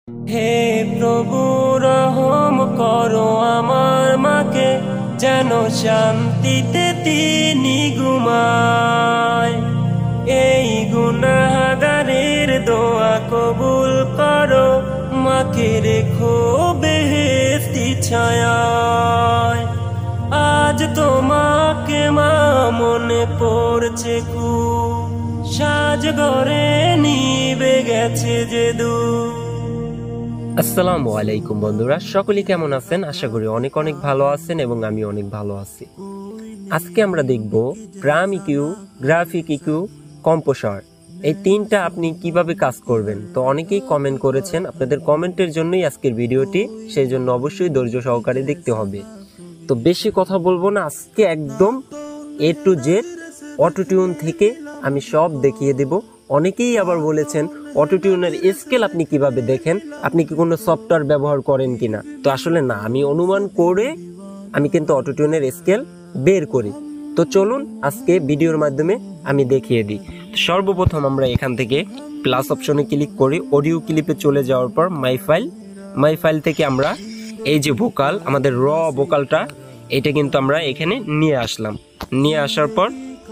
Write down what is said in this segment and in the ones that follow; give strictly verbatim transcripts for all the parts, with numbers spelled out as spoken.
হে প্রভু রহম করো আমার মাকে, যেন শান্তিতে তিনি ঘুমায়। এই গুনাহগারের দোয়া কবুল করো, মাকে রেখো বেহেশতি ছায়ায়। আজ তোমাকে মা মনে পড়ছে খুব, সাজ ঘরে নিবে গেছে যে দূর। আসসালামু আলাইকুম বন্ধুরা, সকলেই কেমন আছেন? আশা করি অনেক অনেক ভালো আছেন এবং আমি অনেক ভালো আছি। আজকে আমরা দেখব prime EQ, graphic EQ, composer এই তিনটা আপনি কিভাবে কাজ করবেন। তো অনেকেই কমেন্ট করেছেন, আপনাদের কমেন্টের জন্যই আজকের ভিডিওটি, সেই জন্য অবশ্যই ধৈর্য সহকারে দেখতে হবে। তো বেশি কথা বলবো না, আজকে একদম এ টু জেড অটোটিউন থেকে আমি সব দেখিয়ে দেব। অনেকেই আবার বলেছেন অটোটিউনের স্কেল আপনি কিভাবে দেখেন, আপনি কি কোনো সফটওয়্যার ব্যবহার করেন কিনা। তো আসলে না, আমি অনুমান করে আমি কিন্তু অটোটিউনের স্কেল বের করি। তো চলুন আজকে ভিডিওর মাধ্যমে আমি দেখিয়ে দিই। সর্বপ্রথম আমরা এখান থেকে প্লাস অপশনে ক্লিক করি, অডিও ক্লিপে চলে যাওয়ার পর মাই ফাইল, মাই ফাইল থেকে আমরা এই যে ভোকাল, আমাদের র ভোকালটা, এটা কিন্তু আমরা এখানে নিয়ে আসলাম। নিয়ে আসার পর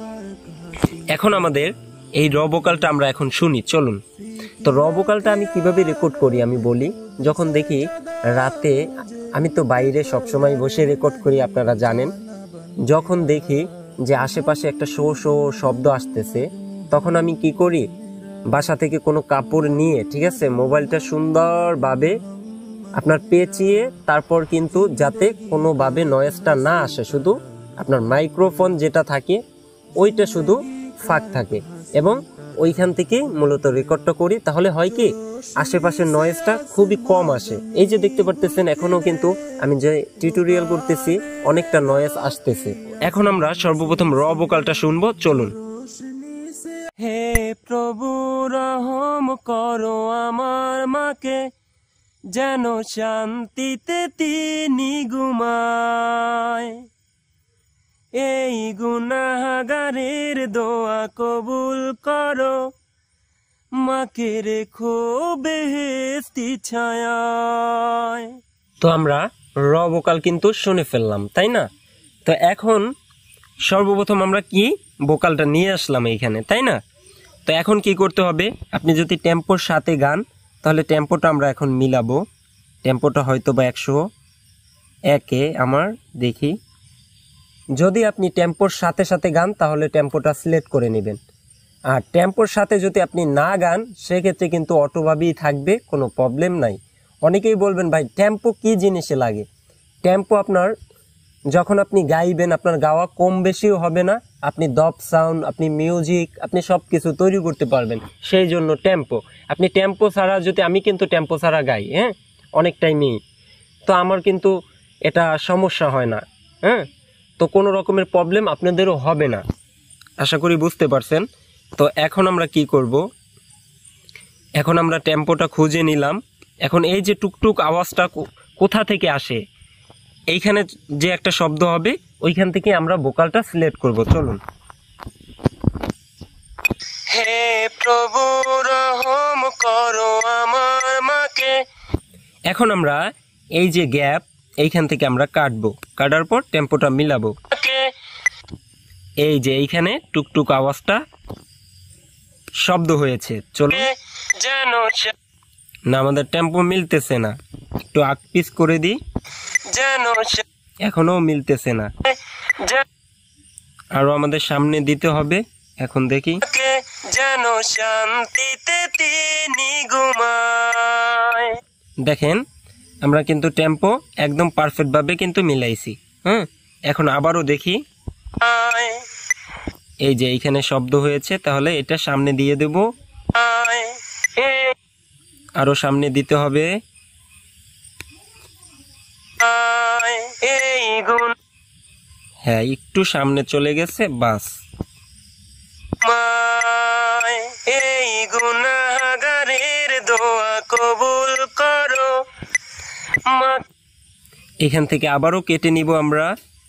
এখন আমাদের এই র ভোকালটা আমরা এখন শুনি। চলুন, তো র ভোকালটা আমি কিভাবে রেকর্ড করি আমি বলি। যখন দেখি রাতে, আমি তো বাইরে সবসময় বসে রেকর্ড করি আপনারা জানেন, যখন দেখি যে আশেপাশে একটা শো শো শব্দ আসতেছে, তখন আমি কি করি, বাসা থেকে কোনো কাপড় নিয়ে, ঠিক আছে, মোবাইলটা সুন্দরভাবে আপনার পেঁচিয়ে, তারপর কিন্তু যাতে কোনোভাবে নয়েজটা না আসে, শুধু আপনার মাইক্রোফোন যেটা থাকে ওইটা শুধু ফাঁক থাকে, এবং ওইখান থেকে মূলত রেকর্ডটা করি। তাহলে হয় কি, আশেপাশের নয়েজটা খুবই কম আসে। এই যে দেখতে পারতেছেন, এখনো কিন্তু আমি যে টিউটোরিয়াল করতেছি অনেকটা নয়েজ আসতেছে। এখন আমরা সর্বপ্রথম র ভোকালটা শুনবো। চলুন। হে প্রভু রহম করো আমার মাকে, যেন শান্তিতে তিনি ঘুমায়। এই গুনাহগারের দোয়া কবুল করো, মাকে রেখো বেহেশতি ছায়ায়। তো আমরা র ভোকাল কিন্তু শুনে ফেললাম, তাই না? তো এখন সর্বপ্রথম আমরা কি ভোকালটা নিয়ে আসলাম এইখানে, তাই না? তো এখন কি করতে হবে, আপনি যদি টেম্পোর সাথে গান, তাহলে টেম্পোটা আমরা এখন মিলাবো। টেম্পোটা হয়তো বা একশো একে আমার দেখি, যদি আপনি টেম্পোর সাথে সাথে গান তাহলে টেম্পোটা সিলেক্ট করে নেবেন। আর টেম্পোর সাথে যদি আপনি না গান, সেক্ষেত্রে কিন্তু অটোভাবেই থাকবে, কোনো প্রবলেম নাই। অনেকেই বলবেন ভাই টেম্পো কি জিনিসে লাগে। টেম্পো আপনার যখন আপনি গাইবেন, আপনার গাওয়া কম বেশিও হবে না, আপনি দব সাউন্ড, আপনি মিউজিক, আপনি সব কিছু তৈরি করতে পারবেন, সেই জন্য টেম্পো। আপনি টেম্পো ছাড়া যদি, আমি কিন্তু টেম্পো ছাড়া গাই, হ্যাঁ, অনেক টাইমেই, তো আমার কিন্তু এটা সমস্যা হয় না, হ্যাঁ। তো কোনো রকমের প্রবলেম আপনাদেরও হবে না, আশা করি বুঝতে পারছেন। তো এখন আমরা কি করব, এখন আমরা টেম্পোটা খুঁজে নিলাম। এখন এই যে টুকটুক আওয়াজটা কোথা থেকে আসে, এইখানে যে একটা শব্দ হবে, ওইখান থেকে আমরা ভোকালটা সিলেক্ট করব। চলুন। হে প্রভু রহম করো আমার মাকে, এখন আমরা এই যে গ্যাপ, এইখান থেকে আমরা কাটবো, কাটার পর টেম্পোটা মিলাবো। এই যে এইখানে টুকটুক আওয়াজটা শব্দ হয়েছে। চলো, না আমাদের টেম্পো মিলতেছে না, একটু আগ পিস করে দিই, এখনো মিলতেছে না, আরো আমাদের সামনে দিতে হবে। এখন দেখি, যেন শান্তিতে তিনি ঘুমায়। দেখেন আমরা কিন্তু টেম্পো একদম পারফেক্ট ভাবে কিন্তু মিলাইছি, হ্যাঁ। এখন আবারও দেখি, এই যে এইখানে শব্দ হয়েছে, তাহলে এটা সামনে দিয়ে দেব, আরো সামনে দিতে হবে। হ্যাঁ, একটু সামনে চলে গেছে, বাস। এই গুনাহগারের দোয়া কবুল করো। এখান থেকে আবারও কেটে নিব আমরা,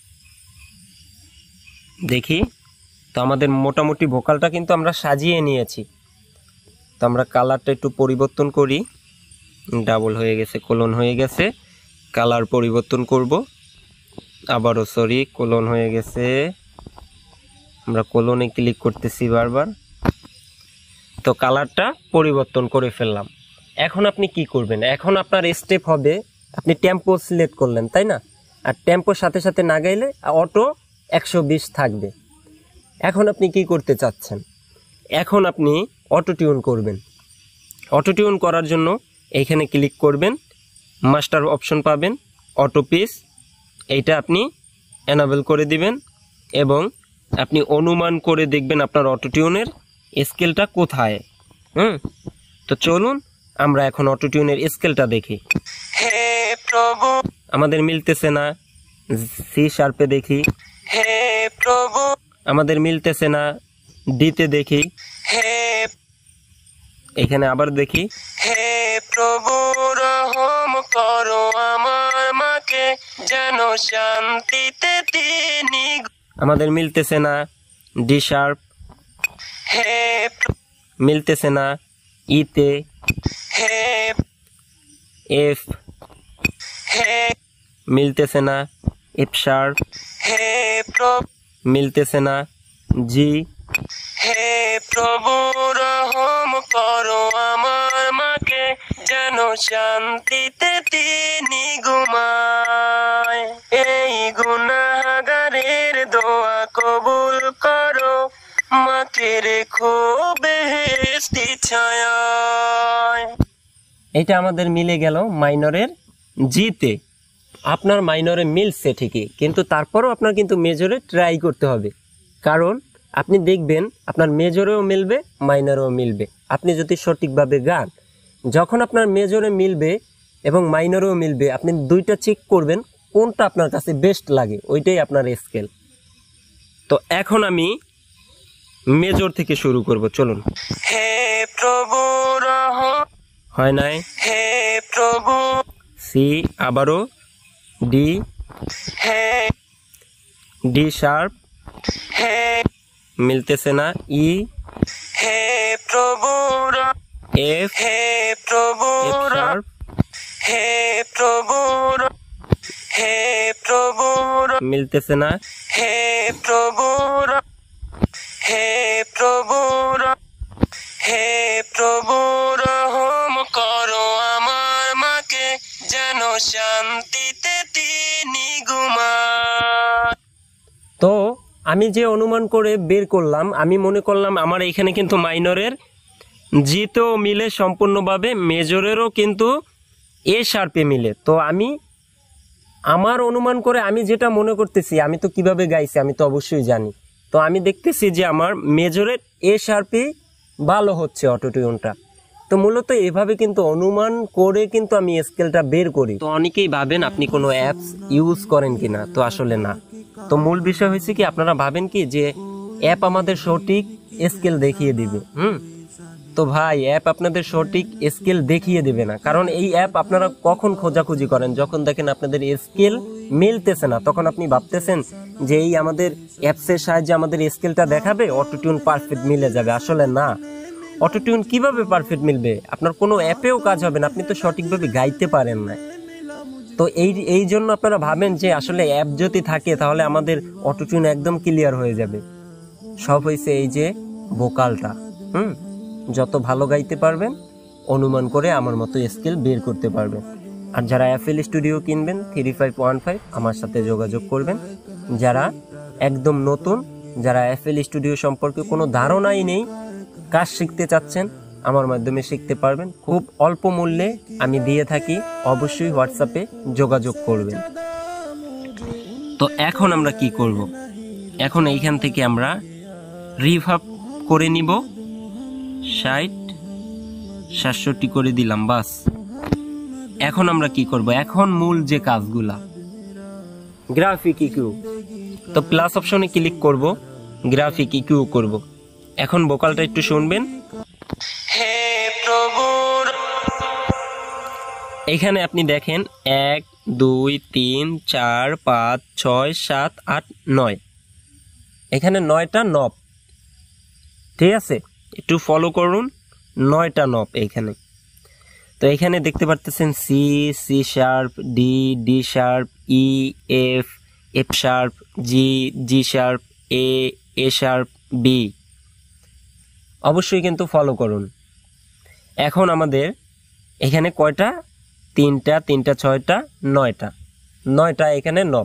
দেখি। তো আমাদের মোটামুটি ভোকালটা কিন্তু আমরা সাজিয়ে নিয়েছি। তো আমরা কালারটা একটু পরিবর্তন করি, ডাবল হয়ে গেছে, কোলন হয়ে গেছে। কালার পরিবর্তন করব, আবারও সরি কোলন হয়ে গেছে, আমরা কোলনে ক্লিক করতেছি বারবার। তো কালারটা পরিবর্তন করে ফেললাম। এখন আপনি কি করবেন, এখন আপনার স্টেপ হবে, আপনি টেম্পো সিলেক্ট করলেন তাই না, আর টেম্পোর সাথে সাথে না গাইলে অটো একশো বিশ থাকবে। এখন আপনি কি করতে চাচ্ছেন, এখন আপনি অটো টিউন করবেন। অটো টিউন করার জন্য এইখানে ক্লিক করবেন, মাস্টার অপশন পাবেন, অটো পিচ, এইটা আপনি এনাবেল করে দিবেন এবং আপনি অনুমান করে দেখবেন আপনার অটো টিউনের স্কেলটা কোথায়। হুম তো চলুন আমরা এখন অটো টিউনের স্কেলটা দেখি। হে প্রভু, আমাদের মিলতেছে না, সি শার্পে দেখি। হে প্রভু, আমাদের মিলতেছে না, ডিতে দেখি। হে এখানে আবার দেখি। হে প্রভু রহম করো আমার মাকে, যেন শান্তিতে তিনি। আমাদের মিলতেছে না, ডি শার্প। হে মিলতেছে না, ইতে। হে এফ। হে মিলতেছে না, এফ শার্প। হে প্রভু মিলতেছে না, জি। হে প্রভু রহম করো আমার মাকে, যেন শান্তিতে তিনি ঘুমায়। এই গুনাহগারের দোয়া কবুল করো, মাকে রেখো বেহেশতি ছায়ায়। এটা আমাদের মিলে গেল মাইনরের জিতে। আপনার মাইনরে মিলছে ঠিকই, কিন্তু তারপরও আপনার কিন্তু মেজরে ট্রাই করতে হবে, কারণ আপনি দেখবেন আপনার মেজরেও মিলবে মাইনরেও মিলবে আপনি যদি সঠিকভাবে গান। যখন আপনার মেজরে মিলবে এবং মাইনরেও মিলবে, আপনি দুইটা চেক করবেন কোনটা আপনার কাছে বেস্ট লাগে, ওইটাই আপনার স্কেল। তো এখন আমি মেজর থেকে শুরু করব, চলুন। হে প্রভু রহম, হয় নাই। হে প্রভু, সি, আবারও ডি। হে ডি শার্প। হে মিলতেছে না, ই। হে প্রভু এফ। হে প্রভু শার্প। হে প্রভু, হে প্রভু মিলতেছে না। হে প্রভু, হে প্রভু, হে প্রভু রহম করো আমার মাকে, যেন শান্তিতে তিনি ঘুমায়। তো আমি যে অনুমান করে বের করলাম, আমি মনে করলাম আমার এখানে কিন্তু মাইনরের জিতেও মিলে সম্পূর্ণভাবে, মেজরেরও কিন্তু এ শার্পে মিলে। তো আমি আমার অনুমান করে আমি যেটা মনে করতেছি, আমি তো কিভাবে গাইছি আমি তো অবশ্যই জানি। তো আমি দেখতেছি যে আমার মেজরের এ শার্পে ভালো হচ্ছে অটো টিউনটা। তো মূলত এভাবে কিন্তু অনুমান করে কিন্তু আমি স্কেলটা বের করি। তো অনেকেই ভাবেন আপনি কোনো অ্যাপস ইউজ করেন কিনা, তো আসলে না। তো মূল বিষয় হয়েছে কি, আপনারা ভাবেন কি যে অ্যাপ আমাদের সঠিক স্কেল দেখিয়ে দিবে। হুম তো ভাই, অ্যাপ আপনাদের সঠিক স্কেল দেখিয়ে দেবে না, কারণ এই অ্যাপ আপনারা কখন খোঁজাখুঁজি করেন, যখন দেখেন আপনাদের স্কেল মিলতেছে না, তখন আপনি ভাবতেছেন যে এই আমাদের অ্যাপসের সাহায্যে আমাদের স্কেলটা দেখাবে, অটোটিউন পারফেক্ট মিলে যাবে। আসলে না, অটোটিউন কিভাবে পারফেক্ট মিলবে, আপনার কোনো অ্যাপেও কাজ হবে না, আপনি তো সঠিকভাবে গাইতে পারেন না। তো এই এই জন্য আপনারা ভাবেন যে আসলে অ্যাপ যদি থাকে তাহলে আমাদের অটোটিউন একদম ক্লিয়ার হয়ে যাবে। সব হয়েছে এই যে ভোকালটা। হুম যত ভালো গাইতে পারবেন, অনুমান করে আমার মতো স্কেল বের করতে পারবেন। আর যারা এফএল স্টুডিও কিনবেন থ্রি ফাইভ ওয়ান ফাইভ আমার সাথে যোগাযোগ করবেন। যারা একদম নতুন, যারা এফএল স্টুডিও সম্পর্কে কোনো ধারণাই নেই, কাজ শিখতে চাচ্ছেন, আমার মাধ্যমে শিখতে পারবেন। খুব অল্প মূল্যে আমি দিয়ে থাকি, অবশ্যই হোয়াটসঅ্যাপে যোগাযোগ করবেন। তো এখন আমরা কি করব, এখন এইখান থেকে আমরা রিভার্ব করে নিব, ষাট সাতষট্টি করে দিলাম, বাস। এখন আমরা কি করব, এখন মূল যে কাজগুলা, গ্রাফিক ইকিউ। তো প্লাস অপশনে ক্লিক করব, গ্রাফিক ইকিউ করব। এখন ভোকালটা একটু শুনবেন। হে প্রভু, এখানে আপনি দেখেন এক দুই তিন চার পাঁচ ছয় সাত আট নয়, এখানে নয়টা নব, ঠিক আছে, একটু ফলো করুন, নয়টা নব এইখানে। তো এখানে দেখতে পারতেছেন C, C sharp, D, D sharp, E, F, F sharp, G, G sharp, A, A sharp, B. অবশ্যই কিন্তু ফলো করুন। এখন আমাদের এখানে কয়টা? তিনটা, তিনটা ছয়টা, নয়টা, নয়টা এখানে নব।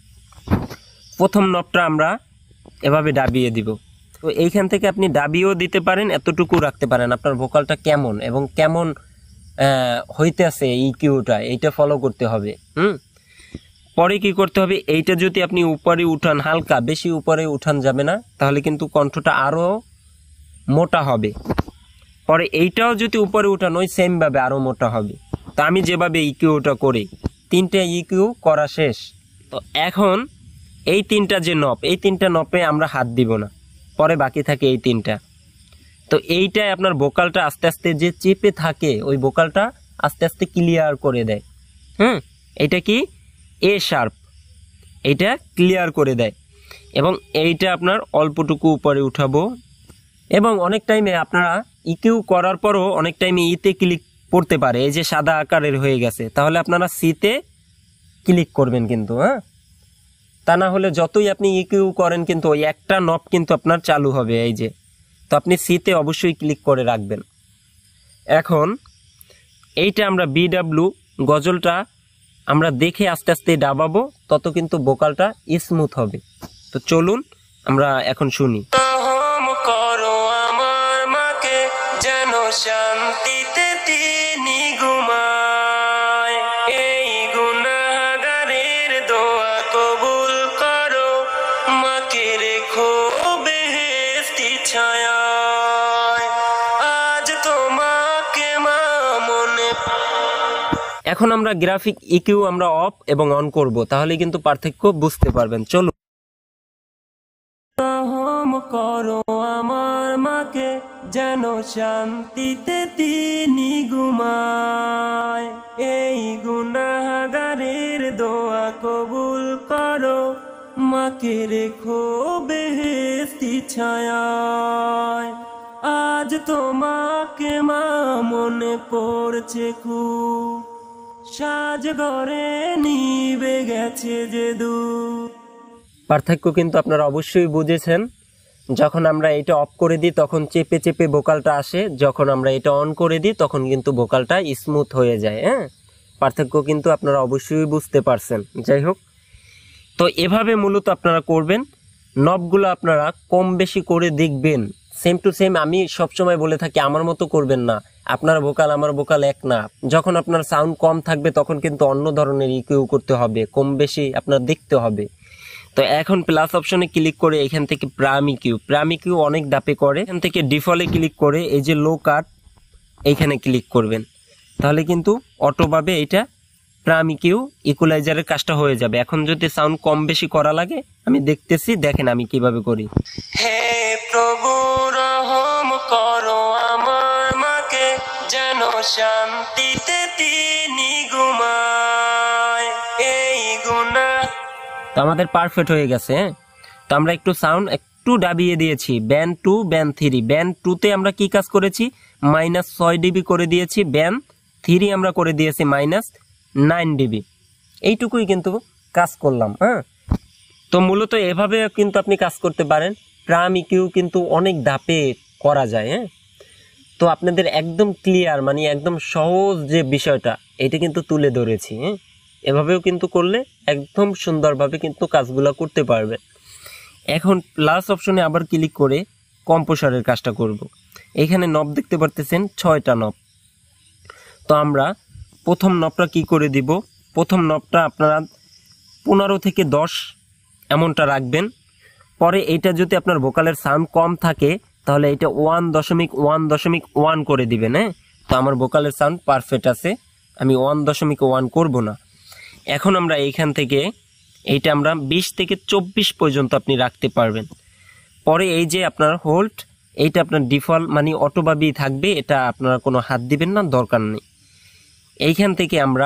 প্রথম নবটা আমরা এভাবে ডাবিয়ে দিব। তো এইখান থেকে আপনি ডাবিয়েও দিতে পারেন, এতটুকু রাখতে পারেন আপনার ভোকালটা কেমন এবং কেমন হইতে আছে ইকিউটা, এইটা ফলো করতে হবে। হুম পরে কি করতে হবে, এইটা যদি আপনি উপরে উঠান, হালকা বেশি উপরে উঠান যাবে না, তাহলে কিন্তু কণ্ঠটা আরো মোটা হবে। পরে এইটাও যদি উপরে উঠান ওই সেম ভাবে আরো মোটা হবে। তো আমি যেভাবে ইকিউটা করি, তিনটা ইকিউ করা শেষ। তো এখন এই তিনটা যে নব, এই তিনটা নবে আমরা হাত দিব না, পরে বাকি থাকে এই তিনটা। তো এইটাই আপনার ভোকালটা আস্তে আস্তে যে চেপে থাকে ওই ভোকালটা আস্তে আস্তে ক্লিয়ার করে দেয়। হুম এটা কি এ শার্প, এইটা ক্লিয়ার করে দেয়। এবং এইটা আপনার অল্পটুকু উপরে উঠাবো। এবং অনেক টাইমে আপনারা ইকিউ করার পরও অনেক টাইমে ইতে ক্লিক পড়তে পারে, এই যে সাদা আকারের হয়ে গেছে, তাহলে আপনারা সিতে ক্লিক করবেন কিন্তু। হ্যাঁ তা না হলে যতই আপনি ইকিউ করেন কিন্তু ওই একটা নব কিন্তু আপনার চালু হবে, এই যে। তো আপনি সিতে অবশ্যই ক্লিক করে রাখবেন। এখন এইটা আমরা বিডাব্লিউ গজলটা আমরা দেখে আস্তে আস্তে ডাবাবো, তত কিন্তু ভোকালটা স্মুথ হবে। তো চলুন আমরা এখন শুনি। করো আমার মাকে যেন শান্তিতে তিনি ঘুমায়, এই গুনাহগারের দোয়া কবুল করো, মাকে রেখো বেহেশতি ছায়ায়, আজ তোমাকে মা মনে। এখন আমরা গ্রাফিক ইকিউ আমরা অফ এবং অন করব, তাহলে কিন্তু পার্থক্য বুঝতে পারবেন। চলুন। করো আমার মাকে যেন শান্তিতে তিনি ঘুমায়, এই গুনাহগারের দোয়া কবুল করো, মাকে রেখো বেহেশতি ছায়ায়, আজ তোমাকে মা মনে পড়ছে খুব, সাজ ঘরে নিবে গেছে যে দূর। পার্থক্য কিন্তু আপনারা অবশ্যই বুঝেছেন। যখন আমরা এটা অফ করে দিই তখন চেপে চেপে ভোকালটা আসে, যখন আমরা এটা অন করে দিই তখন কিন্তু ভোকালটা স্মুথ হয়ে যায়। হ্যাঁ পার্থক্য কিন্তু আপনারা অবশ্যই বুঝতে পারছেন। যাই হোক, তো এভাবে মূলত আপনারা করবেন। নবগুলো আপনারা কম বেশি করে দেখবেন, সেম টু সেম। আমি সবসময় বলে থাকি আমার মতো করবেন না, আপনার ভোকাল আমার ভোকাল এক না। যখন আপনার সাউন্ড কম থাকবে তখন কিন্তু অন্য ধরনের ইকিউ করতে হবে, কম বেশি আপনার দেখতে হবে। তো এখন প্লাস অপশনে ক্লিক করে এখান থেকে প্রাইম ইকিউ, প্রাইম ইকিউ অনেক দাপে করে, এখান থেকে ডিফল্টে ক্লিক করে এই যে লো কাট এইখানে ক্লিক করবেন, তাহলে কিন্তু অটোভাবে এইটা প্রাইম ইকিউ ইকুয়ালাইজারের কাজটা হয়ে যাবে। এখন যদি সাউন্ড কম বেশি করা লাগে আমি দেখতেছি, দেখেন আমি কিভাবে করি। হে প্রভু রহম করো আমার মাকে যেন শান্তিতে তিনি ঘুমায়, এই গুনাহ। তো আমাদের পারফেক্ট হয়ে গেছে। তো আমরা একটু সাউন্ড একটু ডাবিয়ে দিয়েছি, band two band three. Band টুতে আমরা কি কাজ করেছি, মাইনাস ছয় ডিবি করে দিয়েছি, ব্যান্ড থ্রি আমরা করে দিয়েছি মাইনাস নাইন ডিবি। এইটুকুই কিন্তু কাজ করলাম। হ্যাঁ তো মূলত এভাবে কিন্তু আপনি কাজ করতে পারেন। প্রাইম ইকিউ কিন্তু অনেক ধাপে করা যায়। হ্যাঁ তো আপনাদের একদম ক্লিয়ার, মানে একদম সহজ যে বিষয়টা এটা কিন্তু তুলে ধরেছি। হ্যাঁ এভাবেও কিন্তু করলে একদম সুন্দরভাবে কিন্তু কাজগুলো করতে পারবে। এখন প্লাস অপশনে আবার ক্লিক করে কম্পোসারের কাজটা করব। এখানে নব দেখতে পারতেছেন ছয়টা নব। তো আমরা প্রথম নবটা কি করে দিব, প্রথম নবটা আপনারা পনেরো থেকে দশ এমনটা রাখবেন। পরে এইটা যদি আপনার ভোকালের সাউন্ড কম থাকে তাহলে এটা ওয়ান দশমিক ওয়ান দশমিক ওয়ান করে দিবেন। হ্যাঁ তো আমার ভোকালের সাউন্ড পারফেক্ট আছে, আমি ওয়ান দশমিক ওয়ান করবো না। এখন আমরা এইখান থেকে এইটা আমরা বিশ থেকে চব্বিশ পর্যন্ত আপনি রাখতে পারবেন। পরে এই যে আপনার হোল্ড, এইটা আপনার ডিফল্ট মানে অটোভাবেই থাকবে, এটা আপনারা কোনো হাত দিবেন না, দরকার নেই। এইখান থেকে আমরা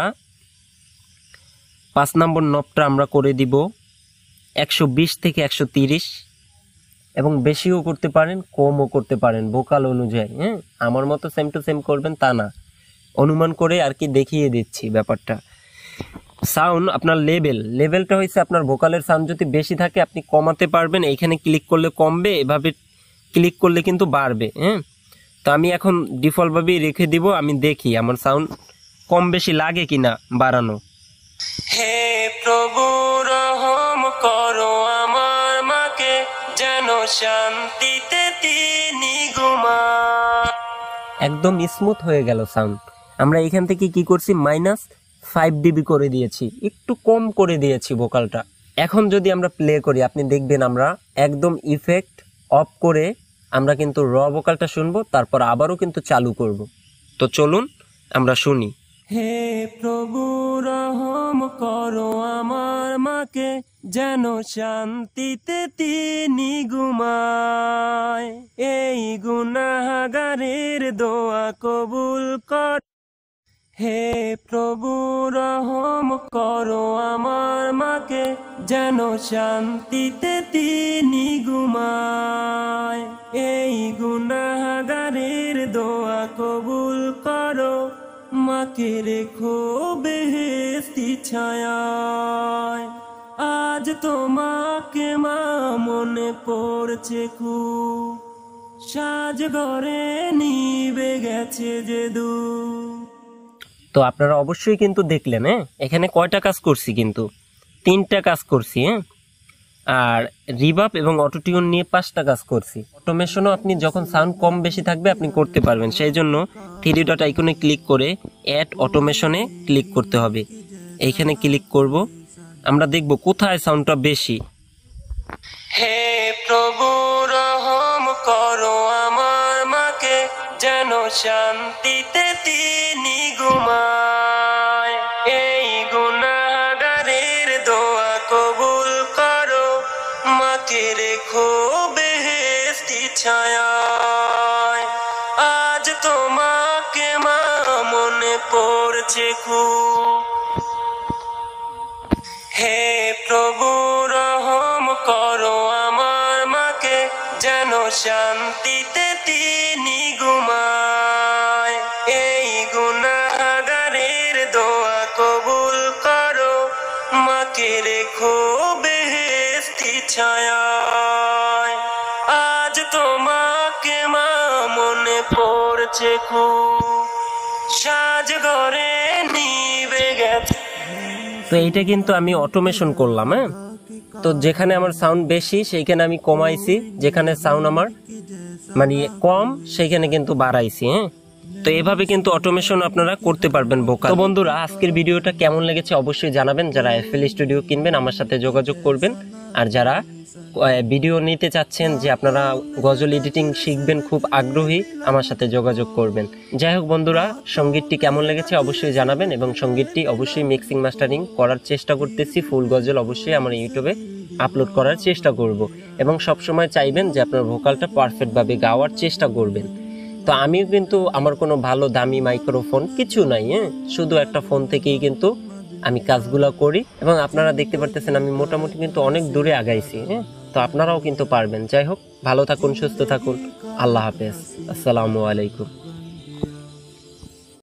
পাঁচ নম্বর নবটা আমরা করে দিব একশো বিশ থেকে একশো তিরিশ, এবং বেশিও করতে পারেন কমও করতে পারেন ভোকাল অনুযায়ী। হ্যাঁ আমার মতো সেম টু সেম করবেন তা না, অনুমান করে আর কি দেখিয়ে দিচ্ছি ব্যাপারটা। সাউন্ড আপনার লেভেল লেভেলটা হচ্ছে আপনার ভোকালের সাউন্ড যদি বেশি থাকে আপনি কমাতে পারবেন, এইখানে ক্লিক করলে কমবে, এভাবে ক্লিক করলে কিন্তু বাড়বে। হ্যাঁ, তো আমি এখন ডিফল্টভাবেই রেখে দিব, আমি দেখি আমার সাউন্ড কম বেশি লাগে কিনা বাড়ানো। হে প্রভু রহম করো আমার মাকে, যেন শান্তিতে তিনি ঘুমায়। একদম স্মুথ হয়ে গেল সাউন্ড। আমরা এখান থেকে কি করছি, মাইনাস ফাইভ ডিবি করে দিয়েছি, একটু কম করে দিয়েছি ভোকালটা। এখন যদি আমরা প্লে করি আপনি দেখবেন আমরা একদম ইফেক্ট অফ করে আমরা কিন্তু র ভোকালটা শুনবো, তারপর আবারও কিন্তু চালু করব। তো চলুন আমরা শুনি। হে প্রভু রহম করো আমার মাকে, যেন শান্তিতে তিনি ঘুমায়। এই গুনাহগারের দোয়া কবুল কর। হে প্রভু রহম করো আমার মাকে, যেন শান্তিতে তিনি ঘুমায়। এই গুনাহগারের দোয়া কবুল করো, মাকে রেখো বেহেশতি ছায়ায়। আজ তোমাকে মা মনে পড়ছে খুব, সাজ ঘরে নিবে গেছে যে দু। তো আপনারা অবশ্যই কিন্তু দেখলেন, হ্যাঁ এখানে কয়টা কাজ করছি, কিন্তু তিনটা কাজ করছি। হ্যাঁ, আর রিভার্ব এবং অটোটিউন নিয়ে পাঁচটা কাজ করছি। অটোমেশনও আপনি যখন সাউন্ড কম বেশি থাকবে আপনি করতে পারবেন, সেই জন্য থ্রি ডট আইকনে ক্লিক করে অ্যাড অটোমেশনে ক্লিক করতে হবে। এইখানে ক্লিক করব, আমরা দেখব কোথায় সাউন্ডটা বেশি। হে প্রভু রহম করো আমার মাকে, যেন শান্তিতে তিনি ঘুমায়। এই গুনাহগারের দোয়া কবুল করো, মাকে রেখো বেহেশতি ছায়ায়। আজ তোমাকে মা মনে পড়ছে খুব। হে প্রভু রহম করো আমার মাকে, যেন শান্তিতে তিনি ঘুমায়। এই গুনাহগারের দোয়া কবুল করো, মাকে রেখো বেহেশতি ছায়ায়। আজ তোমাকে মা মনে পড়ছে খুব, সাজ ঘরে নিবে গেছে। তো এইটা কিন্তু আমি অটোমেশন করলাম। হ্যাঁ, তো যেখানে আমার সাউন্ড বেশি সেইখানে আমি কমাইছি, যেখানে সাউন্ড আমার মানে কম সেইখানে কিন্তু বাড়াইছি। হ্যাঁ, তো এভাবে কিন্তু অটোমেশন আপনারা করতে পারবেন ভোকাল। তো বন্ধুরা আজকের ভিডিওটা কেমন লেগেছে অবশ্যই জানাবেন। যারা এফএল স্টুডিও কিনবেন আমার সাথে যোগাযোগ করবেন, আর যারা ভিডিও নিতে চাচ্ছেন যে আপনারা গজল এডিটিং শিখবেন খুব আগ্রহী, আমার সাথে যোগাযোগ করবেন। যাই হোক বন্ধুরা, সঙ্গীতটি কেমন লেগেছে অবশ্যই জানাবেন, এবং সঙ্গীতটি অবশ্যই মিক্সিং মাস্টারিং করার চেষ্টা করতেছি। ফুল গজল অবশ্যই আমার ইউটিউবে আপলোড করার চেষ্টা করব, এবং সবসময় চাইবেন যে আপনার ভোকালটা পারফেক্টভাবে গাওয়ার চেষ্টা করবেন। তো আমিও কিন্তু আমার কোনো ভালো দামি মাইক্রোফোন কিছু নাই, হ্যাঁ শুধু একটা ফোন থেকেই কিন্তু আমি কাজগুলো করি, এবং আপনারা দেখতে পারতেছেন আমি মোটামুটি কিন্তু অনেক দূরে আগাইছি। হ্যাঁ, তো আপনারাও কিন্তু পারবেন। যাই হোক, ভালো থাকুন, সুস্থ থাকুন, আল্লাহ হাফেজ, আসসালামু আলাইকুম।